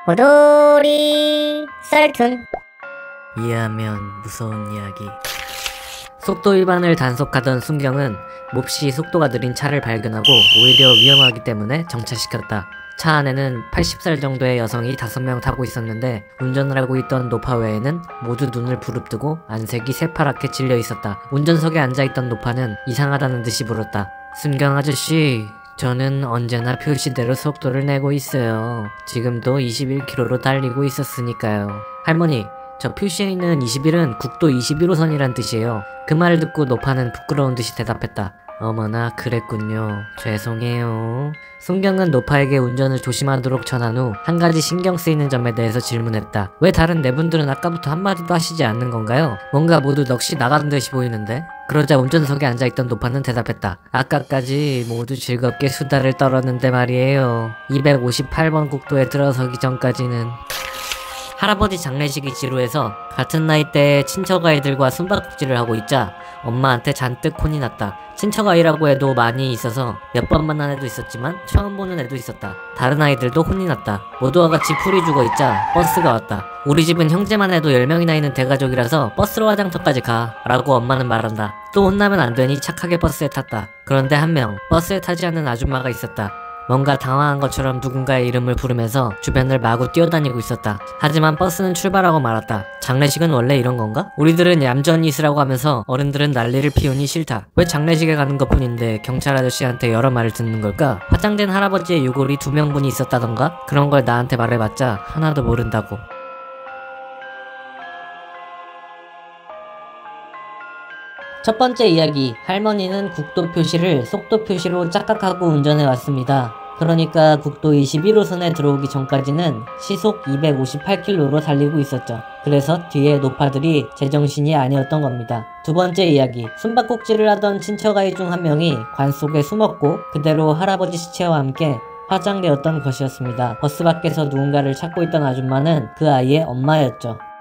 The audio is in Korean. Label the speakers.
Speaker 1: 호돌이 썰툰.
Speaker 2: 이해하면 무서운 이야기. 속도 위반을 단속하던 순경은 몹시 속도가 느린 차를 발견하고 오히려 위험하기 때문에 정차시켰다. 차 안에는 80살 정도의 여성이 5명 타고 있었는데 운전을 하고 있던 노파 외에는 모두 눈을 부릅뜨고 안색이 새파랗게 질려 있었다. 운전석에 앉아있던 노파는 이상하다는 듯이 물었다. 순경 아저씨, 저는 언제나 표시대로 속도를 내고 있어요. 지금도 21km로 달리고 있었으니까요. 할머니, 저 표시에 있는 21은 국도 21호선이란 뜻이에요. 그 말을 듣고 노파는 부끄러운 듯이 대답했다. 어머나 그랬군요. 죄송해요. 순경은 노파에게 운전을 조심하도록 전한 후 한 가지 신경 쓰이는 점에 대해서 질문했다. 왜 다른 네 분들은 아까부터 한마디도 하시지 않는 건가요? 뭔가 모두 넋이 나간 듯이 보이는데? 그러자 운전석에 앉아있던 노파는 대답했다. 아까까지 모두 즐겁게 수다를 떨었는데 말이에요. 258번 국도에 들어서기 전까지는. 할아버지 장례식이 지루해서 같은 나이대의 친척 아이들과 숨바꼭질을 하고 있자 엄마한테 잔뜩 혼이 났다. 친척 아이라고 해도 많이 있어서 몇 번 만난 애도 있었지만 처음 보는 애도 있었다. 다른 아이들도 혼이 났다. 모두와 같이 풀이 죽어있자 버스가 왔다. 우리 집은 형제만 해도 10명이나 있는 대가족이라서 버스로 화장터까지 가 라고 엄마는 말한다. 또 혼나면 안 되니 착하게 버스에 탔다. 그런데 한 명 버스에 타지 않는 아줌마가 있었다. 뭔가 당황한 것처럼 누군가의 이름을 부르면서 주변을 마구 뛰어다니고 있었다. 하지만 버스는 출발하고 말았다. 장례식은 원래 이런 건가? 우리들은 얌전히 있으라고 하면서 어른들은 난리를 피우니 싫다. 왜 장례식에 가는 것뿐인데 경찰 아저씨한테 여러 말을 듣는 걸까? 화장된 할아버지의 유골이 2명분이 있었다던가? 그런 걸 나한테 말해봤자 하나도 모른다고. 첫 번째 이야기, 할머니는 국도 표시를 속도 표시로 착각하고 운전해 왔습니다. 그러니까 국도 21호선에 들어오기 전까지는 시속 258km로 달리고 있었죠. 그래서 뒤에 노파들이 제정신이 아니었던 겁니다. 두 번째 이야기, 숨바꼭질을 하던 친척아이 중 한 명이 관 속에 숨었고 그대로 할아버지 시체와 함께 화장되었던 것이었습니다. 버스 밖에서 누군가를 찾고 있던 아줌마는 그 아이의 엄마였죠.